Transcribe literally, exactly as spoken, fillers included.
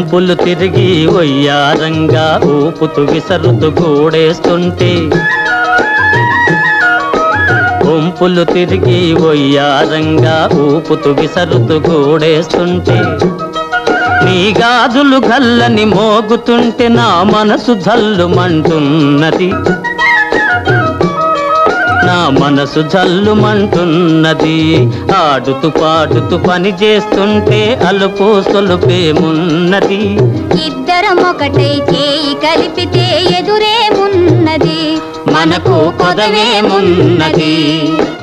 వంపులు తిరిగి వయ్యారంగా ఊపుతూ విసరుతూ గూడేస్తుంటే వంపులు తిరిగి వయ్యారంగా ఊపుతూ విసరుతూ గూడేస్తుంటే నీ గాజులు గల్లని మోగుతుంటే నా మనసు జల్లుమంటున్నది నా మనసు జల్లుమంటున్నది ఆడుతూ పాడుతూ పని చేస్తుంటే అలుపు సొలుపేమున్నది ఇద్దరం ఒకటై చేయి కలిపితే ఎదురేమున్నది మనకు కొదవేమున్నది